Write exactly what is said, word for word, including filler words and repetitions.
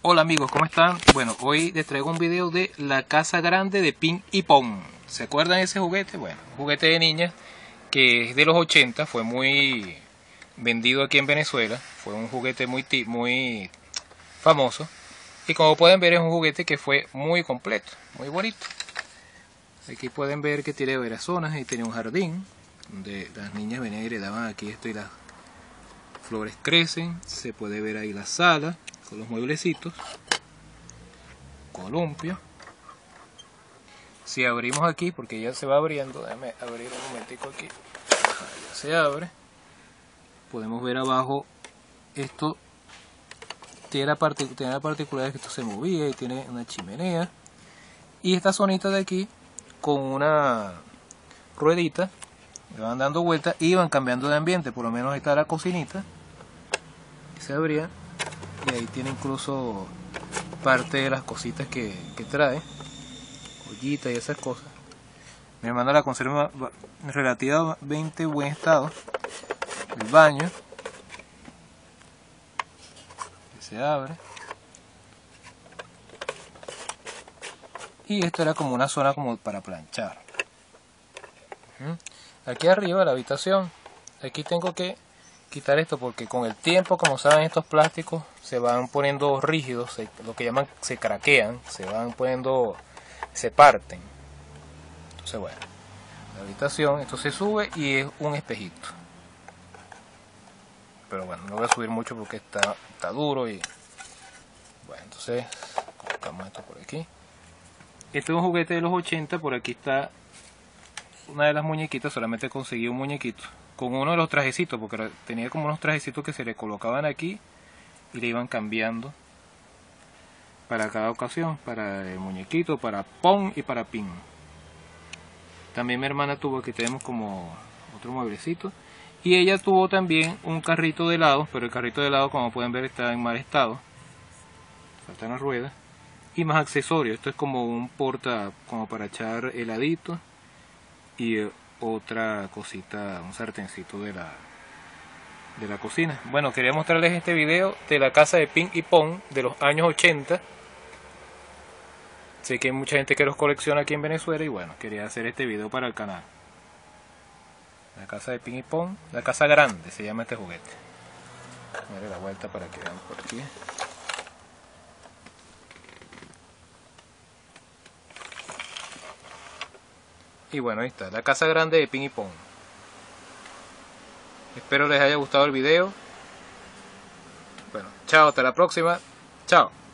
Hola amigos, ¿cómo están? Bueno, hoy les traigo un video de la casa grande de Ping y Pong. ¿Se acuerdan de ese juguete? Bueno, un juguete de niñas que es de los ochenta, fue muy vendido aquí en Venezuela. Fue un juguete muy, muy famoso. Y como pueden ver es un juguete que fue muy completo, muy bonito. Aquí pueden ver que tiene varias zonas y tiene un jardín donde las niñas venían y le daban aquí esto y las flores crecen. Se puede ver ahí la sala con los mueblecitos, columpio. Si abrimos aquí, porque ya se va abriendo, déjame abrir un momentico aquí, ya se abre, podemos ver abajo, esto tiene la, part tiene la particularidad que esto se movía y tiene una chimenea, y esta zonita de aquí con una ruedita le van dando vueltas y van cambiando de ambiente. Por lo menos ahí está la cocinita que se abría, y ahí tiene incluso parte de las cositas que, que trae, ollitas y esas cosas. Mi hermana la conserva en relativamente buen estado. El baño que se abre, y esto era como una zona como para planchar. Aquí arriba la habitación, aquí tengo que quitar esto porque con el tiempo, como saben, estos plásticos se van poniendo rígidos, se, lo que llaman se craquean, se van poniendo, se parten. Entonces bueno, la habitación, esto se sube y es un espejito, pero bueno, no voy a subir mucho porque está, está duro. Y bueno, entonces colocamos esto por aquí. Este es un juguete de los ochenta, por aquí está una de las muñequitas. Solamente conseguí un muñequito con uno de los trajecitos, porque tenía como unos trajecitos que se le colocaban aquí y le iban cambiando para cada ocasión, para el muñequito, para Pong y para Ping. También mi hermana tuvo, que tenemos como otro mueblecito, y ella tuvo también un carrito de helado, pero el carrito de helado, como pueden ver, está en mal estado, faltan las ruedas y más accesorios. Esto es como un porta, como para echar heladito, y otra cosita, un sartencito de la de la cocina. Bueno, quería mostrarles este video de la casa de Ping y Pong de los años ochenta. Sé que hay mucha gente que los colecciona aquí en Venezuela, y bueno, quería hacer este video para el canal. La casa de Ping y Pong, la casa grande se llama este juguete. Voy a darle la vuelta para que vean por aquí. Y bueno, ahí está, la casa grande de Ping y Pong. Espero les haya gustado el video. Bueno, chao, hasta la próxima. Chao.